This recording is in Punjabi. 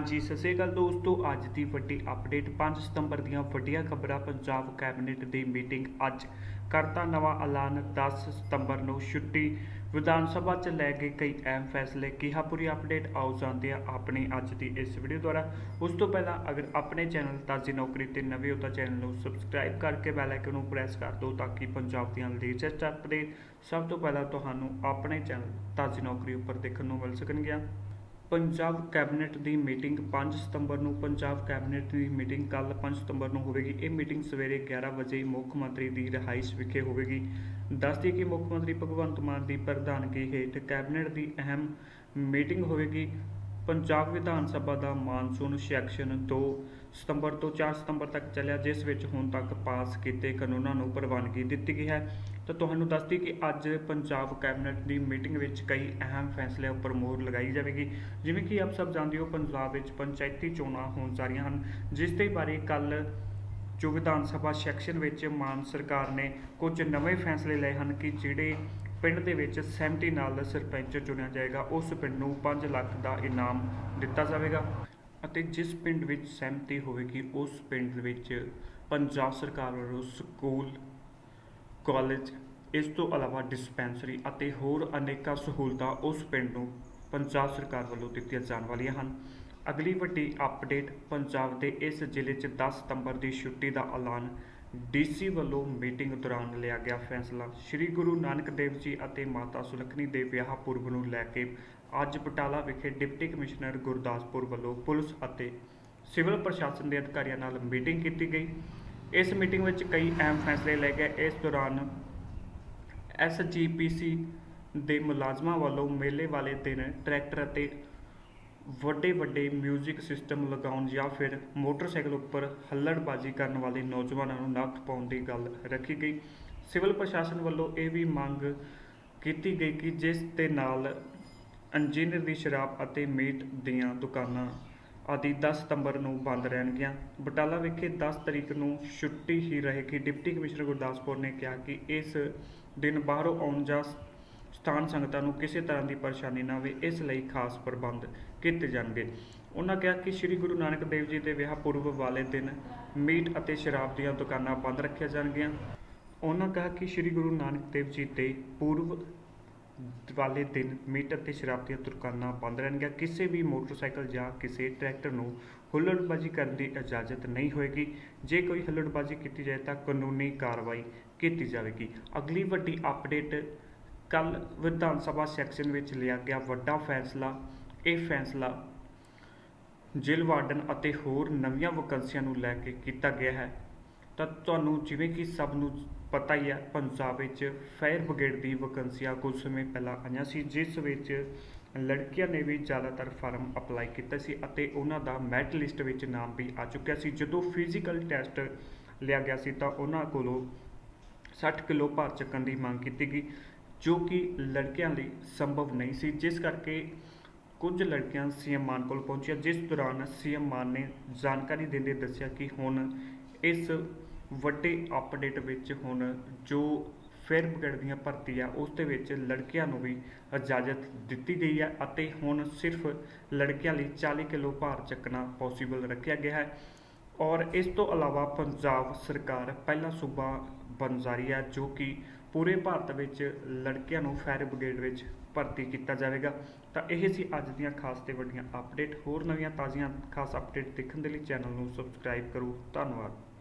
ਹਾਂਜੀ ਸਤਿ ਸ਼੍ਰੀ ਅਕਾਲ ਦੋਸਤੋ। ਅੱਜ ਦੀ ਵੱਡੀ ਅਪਡੇਟ 5 ਸਤੰਬਰ ਦੀਆਂ ਵੱਡੀਆਂ ਖਬਰਾਂ। ਪੰਜਾਬ ਕੈਬਨਿਟ ਦੀ ਮੀਟਿੰਗ ਅੱਜ ਕਰਤਾ ਨਵਾਂ ਐਲਾਨ। 10 ਸਤੰਬਰ ਨੂੰ ਛੁੱਟੀ। ਵਿਧਾਨ ਸਭਾ 'ਚ ਲੈ ਗਏ ਕਈ ਅਹਿਮ ਫੈਸਲੇ। ਕਿਹਾ ਪੂਰੀ ਅਪਡੇਟ, ਆਓ ਜਾਣਦੇ ਹਾਂ ਆਪਣੀ ਅੱਜ ਦੀ ਇਸ ਵੀਡੀਓ ਦੁਆਰਾ। ਉਸ ਤੋਂ ਪਹਿਲਾਂ ਅਗਰ ਆਪਣੇ ਚੈਨਲ ਤਾਜ਼ੀ ਨੌਕਰੀ ਤੇ ਨਵੇਂ ਹੋ ਤਾਂ ਚੈਨਲ ਨੂੰ ਸਬਸਕ੍ਰਾਈਬ ਕਰਕੇ ਬੈਲ ਆਈਕਨ ਨੂੰ ਪ੍ਰੈਸ ਕਰ ਦਿਓ ਤਾਂ ਕਿ ਪੰਜਾਬ ਦੀਆਂ ਲੇਟੈਸਟ ਅਪਡੇਟ ਸਭ ਤੋਂ ਪਹਿਲਾਂ ਤੁਹਾਨੂੰ ਆਪਣੇ ਚੈਨਲ ਤਾਜ਼ੀ ਨੌਕਰੀ ਉੱਪਰ ਦੇਖਣ ਨੂੰ ਮਿਲ ਸਕਣਗੀਆਂ। ਪੰਜਾਬ ਕੈਬਨਿਟ ਦੀ ਮੀਟਿੰਗ 5 ਸਤੰਬਰ ਨੂੰ। ਪੰਜਾਬ ਕੈਬਨਿਟ ਦੀ ਮੀਟਿੰਗ ਕੱਲ੍ਹ 5 ਸਤੰਬਰ ਨੂੰ ਹੋਵੇਗੀ। ਇਹ ਮੀਟਿੰਗ ਸਵੇਰੇ 11 ਵਜੇ ਮੁੱਖ ਮੰਤਰੀ ਦੀ ਰਿਹਾਇਸ਼ ਵਿਖੇ ਹੋਵੇਗੀ। ਦੱਸ ਦਈਏ ਕਿ ਮੁੱਖ ਮੰਤਰੀ ਭਗਵੰਤ ਮਾਨ ਦੀ ਪ੍ਰਧਾਨਗੀ ਹੇਠ ਕੈਬਨਿਟ ਦੀ ਅਹਿਮ ਮੀਟਿੰਗ ਹੋਵੇਗੀ। ਪੰਜਾਬ ਵਿਧਾਨ ਸਭਾ ਦਾ ਮਾਨਸੂਨ ਸੈਸ਼ਨ 2 ਸਤੰਬਰ ਤੋਂ 4 ਸਤੰਬਰ ਤੱਕ ਚੱਲਿਆ, ਜਿਸ ਵਿੱਚ ਹੁਣ ਤੱਕ ਪਾਸ ਕੀਤੇ ਕਾਨੂੰਨਾਂ ਨੂੰ ਪ੍ਰਵਾਨਗੀ ਦਿੱਤੀ ਗਈ ਹੈ। ਤਾਂ ਤੁਹਾਨੂੰ ਦੱਸਦੀ ਕਿ ਅੱਜ ਪੰਜਾਬ ਕੈਬਨਿਟ ਦੀ ਮੀਟਿੰਗ ਵਿੱਚ ਕਈ ਅਹਿਮ ਫੈਸਲਿਆਂ ਉੱਪਰ ਮੋਹਰ ਲਗਾਈ ਜਾਵੇਗੀ। ਜਿਵੇਂ ਕਿ ਆਪ ਸਭ ਜਾਣਦੇ ਹੋ, ਪੰਜਾਬ ਵਿੱਚ ਪੰਚਾਇਤੀ ਚੋਣਾਂ ਹੋਣ ਜਾ ਰਹੀਆਂ ਹਨ, ਜਿਸ ਦੇ ਬਾਰੇ ਕੱਲ੍ਹ ਜੋ ਵਿਧਾਨ ਸਭਾ ਸੈਕਸ਼ਨ ਵਿੱਚ ਮਾਨ ਸਰਕਾਰ ਨੇ ਕੁਝ ਨਵੇਂ ਫੈਸਲੇ ਲਏ ਹਨ ਕਿ ਜਿਹੜੇ ਪਿੰਡ ਦੇ ਵਿੱਚ ਸਹਿਮਤੀ ਨਾਲ ਸਰਪੰਚ ਚੁਣਿਆ ਜਾਏਗਾ, ਉਸ ਪਿੰਡ ਨੂੰ 5 ਲੱਖ ਦਾ ਇਨਾਮ ਦਿੱਤਾ ਜਾਵੇਗਾ ਅਤੇ ਜਿਸ ਪਿੰਡ ਵਿੱਚ ਸਹਿਮਤੀ ਹੋਵੇਗੀ ਉਸ ਪਿੰਡ ਵਿੱਚ ਪੰਜਾਬ ਸਰਕਾਰ ਵੱਲੋਂ ਸਕੂਲ, ਕਾਲਜ, ਇਸ ਤੋਂ ਇਲਾਵਾ ਡਿਸਪੈਂਸਰੀ ਅਤੇ ਹੋਰ ਅਨੇਕਾਂ ਸਹੂਲਤਾਂ ਉਸ ਪਿੰਡ ਨੂੰ ਪੰਜਾਬ ਸਰਕਾਰ ਵੱਲੋਂ ਦਿੱਤੀਆਂ ਜਾਣ ਵਾਲੀਆਂ ਹਨ। ਅਗਲੀ ਵੱਡੀ ਅਪਡੇਟ, ਪੰਜਾਬ ਦੇ ਇਸ ਜ਼ਿਲ੍ਹੇ 'ਚ 10 ਸਤੰਬਰ ਦੀ ਛੁੱਟੀ ਦਾ ਐਲਾਨ। ਡੀਸੀ ਵੱਲੋਂ ਮੀਟਿੰਗ ਦੌਰਾਨ ਲਿਆ ਗਿਆ ਫੈਸਲਾ। ਸ੍ਰੀ ਗੁਰੂ ਨਾਨਕ ਦੇਵ ਜੀ ਅਤੇ ਮਾਤਾ ਸੁਲੱਖਣੀ ਦੇ ਵਿਆਹ ਪੁਰਬ ਨੂੰ ਲੈ ਕੇ ਅੱਜ ਬਟਾਲਾ ਵਿਖੇ ਡਿਪਟੀ ਕਮਿਸ਼ਨਰ ਗੁਰਦਾਸਪੁਰ ਵੱਲੋਂ ਪੁਲਿਸ ਅਤੇ ਸਿਵਲ ਪ੍ਰਸ਼ਾਸਨ ਦੇ ਅਧਿਕਾਰੀਆਂ ਨਾਲ ਮੀਟਿੰਗ ਕੀਤੀ ਗਈ। ਇਸ ਮੀਟਿੰਗ ਵਿੱਚ ਕਈ ਅਹਿਮ ਫੈਸਲੇ ਲਏ ਗਏ। ਇਸ ਦੌਰਾਨ SGPC ਦੇ ਮੁਲਾਜ਼ਮਾਂ ਵੱਲੋਂ ਮੇਲੇ ਵਾਲੇ ਦਿਨ ਟਰੈਕਟਰ ਅਤੇ ਵੱਡੇ ਮਿਊਜ਼ਿਕ ਸਿਸਟਮ ਲਗਾਉਣ ਜਾਂ ਫਿਰ ਮੋਟਰਸਾਈਕਲ ਉੱਪਰ ਹੱਲੜਬਾਜ਼ੀ ਕਰਨ ਵਾਲੇ ਨੌਜਵਾਨਾਂ ਨੂੰ ਨੱਥ ਪਾਉਣ ਦੀ ਗੱਲ ਰੱਖੀ ਗਈ। ਸਿਵਲ ਪ੍ਰਸ਼ਾਸਨ ਵੱਲੋਂ ਇਹ ਵੀ ਮੰਗ ਕੀਤੀ ਗਈ ਕਿ ਜਿਸ ਦੇ ਨਾਲ ਇੰਜੀਨੀਅਰ ਦੀ ਸ਼ਰਾਬ ਅਤੇ ਮੀਟ ਦੀਆਂ ਦੁਕਾਨਾਂ ਆਦਿ 10 ਸਤੰਬਰ ਨੂੰ ਬੰਦ ਰਹਿਣਗੀਆਂ। ਬਟਾਲਾ ਵਿਖੇ 10 ਤਰੀਕ ਨੂੰ ਛੁੱਟੀ ਹੀ ਰਹੇਗੀ। ਡਿਪਟੀ ਕਮਿਸ਼ਨਰ ਗੁਰਦਾਸਪੁਰ ਨੇ ਕਿਹਾ ਕਿ ਇਸ ਦਿਨ ਬਾਹਰੋਂ ਆਉਣ ਜਾਂ ਸਥਾਨ ਸੰਗਤਾਂ ਨੂੰ ਕਿਸੇ ਤਰ੍ਹਾਂ ਦੀ ਪਰੇਸ਼ਾਨੀ ਨਾ ਆਵੇ, ਇਸ ਲਈ ਖਾਸ ਪ੍ਰਬੰਧ ਕੀਤੇ ਜਾਣਗੇ। ਉਹਨਾਂ ਕਿਹਾ ਕਿ ਸ੍ਰੀ ਗੁਰੂ ਨਾਨਕ ਦੇਵ ਜੀ ਦੇ ਵਿਆਹ ਪੁਰਬ ਵਾਲੇ ਦਿਨ ਮੀਟ ਅਤੇ ਸ਼ਰਾਬ ਦੀਆਂ ਦੁਕਾਨਾਂ ਬੰਦ ਰੱਖੀਆਂ ਜਾਣਗੀਆਂ। ਉਹਨਾਂ ਕਿਹਾ ਕਿ ਸ੍ਰੀ ਗੁਰੂ ਨਾਨਕ ਦੇਵ ਜੀ ਦੇ ਪੁਰਬ ਵਾਲੇ ਦਿਨ ਮੀਟ ਅਤੇ ਸ਼ਰਾਬ ਦੀਆਂ ਦੁਕਾਨਾਂ ਬੰਦ ਰਹਿਣਗੀਆਂ। ਕਿਸੇ ਵੀ ਮੋਟਰਸਾਈਕਲ ਜਾਂ ਕਿਸੇ ਟਰੈਕਟਰ ਨੂੰ ਹੁੱਲੜਬਾਜ਼ੀ ਕਰਨ ਦੀ ਇਜਾਜ਼ਤ ਨਹੀਂ ਹੋਏਗੀ। ਜੇ ਕੋਈ ਹੁੱਲੜਬਾਜ਼ੀ ਕੀਤੀ ਜਾਏ ਤਾਂ ਕਾਨੂੰਨੀ ਕਾਰਵਾਈ ਕੀਤੀ ਜਾਵੇਗੀ। ਅਗਲੀ ਵੱਡੀ ਅਪਡੇਟ, ਕੱਲ੍ਹ ਵਿਧਾਨ ਸਭਾ ਸੈਕਸ਼ਨ ਵਿੱਚ ਲਿਆ ਗਿਆ ਵੱਡਾ ਫੈਸਲਾ। ਇਹ ਫੈਸਲਾ ਜੇਲ੍ਹ ਵਾਰਡਨ ਅਤੇ ਹੋਰ ਨਵੀਆਂ ਵੈਕੰਸੀਆਂ ਨੂੰ ਲੈ ਕੇ ਕੀਤਾ ਗਿਆ ਹੈ। ਤਾਂ ਤੁਹਾਨੂੰ ਜਿਵੇਂ ਕਿ ਸਭ ਨੂੰ ਪਤਾ ਹੀ ਹੈ, ਪੰਜਾਬ ਵਿੱਚ ਫਾਇਰ ਬ੍ਰਿਗੇਡ ਦੀ ਵੈਕੰਸੀਆਂ ਕੁਝ ਸਮੇਂ ਪਹਿਲਾਂ ਆਈਆਂ ਸੀ, ਜਿਸ ਵਿੱਚ ਲੜਕੀਆਂ ਨੇ ਵੀ ਜ਼ਿਆਦਾਤਰ ਫਾਰਮ ਅਪਲਾਈ ਕੀਤਾ ਸੀ ਅਤੇ ਉਹਨਾਂ ਦਾ ਮੈਰਿਟ ਲਿਸਟ ਵਿੱਚ ਨਾਮ ਵੀ ਆ ਚੁੱਕਿਆ ਸੀ। ਜਦੋਂ ਫਿਜ਼ੀਕਲ ਟੈਸਟ ਲਿਆ ਗਿਆ ਸੀ ਤਾਂ ਉਹਨਾਂ ਕੋਲੋਂ 60 ਕਿਲੋ ਭਾਰ ਚੱਕਣ ਦੀ ਮੰਗ ਕੀਤੀ ਗਈ, ਜੋ ਕਿ ਲੜਕਿਆਂ ਲਈ ਸੰਭਵ ਨਹੀਂ ਸੀ, ਜਿਸ ਕਰਕੇ ਕੁਝ ਲੜਕੀਆਂ CM ਮਾਨ ਕੋਲ ਪਹੁੰਚੀਆਂ, ਜਿਸ ਦੌਰਾਨ CM ਮਾਨ ਨੇ ਜਾਣਕਾਰੀ ਦਿੰਦੇ ਦੱਸਿਆ ਕਿ ਹੁਣ ਇਸ ਵੱਡੇ ਅਪਡੇਟ ਵਿੱਚ ਹੁਣ ਜੋ ਫਾਇਰ ਬ੍ਰਿਗੇਡ ਦੀਆਂ ਭਰਤੀ ਆ ਉਸ ਦੇ ਵਿੱਚ ਲੜਕਿਆਂ ਨੂੰ ਵੀ ਇਜਾਜ਼ਤ ਦਿੱਤੀ ਗਈ ਹੈ ਅਤੇ ਹੁਣ ਸਿਰਫ ਲੜਕਿਆਂ ਲਈ 40 ਕਿਲੋ ਭਾਰ ਚੱਕਣਾ ਪੋਸੀਬਲ ਰੱਖਿਆ ਗਿਆ ਹੈ। ਔਰ ਇਸ ਤੋਂ ਇਲਾਵਾ ਪੰਜਾਬ ਸਰਕਾਰ ਪਹਿਲਾ ਸੂਬਾ ਬਣ ਜਾ ਰਹੀ ਹੈ ਜੋ ਕਿ ਪੂਰੇ ਭਾਰਤ ਵਿੱਚ ਲੜਕਿਆਂ ਨੂੰ ਫਾਇਰ ਬ੍ਰਿਗੇਡ ਵਿੱਚ ਭਰਤੀ ਕੀਤਾ ਜਾਵੇਗਾ। ਤਾਂ ਇਹ ਸੀ ਅੱਜ ਦੀਆਂ ਖਾਸ ਤੇ ਵੱਡੀਆਂ ਅਪਡੇਟ। ਹੋਰ ਨਵੀਆਂ ਤਾਜ਼ੀਆਂ ਖਾਸ ਅਪਡੇਟ ਦੇਖਣ ਦੇ ਲਈ ਚੈਨਲ ਨੂੰ ਸਬਸਕ੍ਰਾਈਬ ਕਰੋ। ਧੰਨਵਾਦ।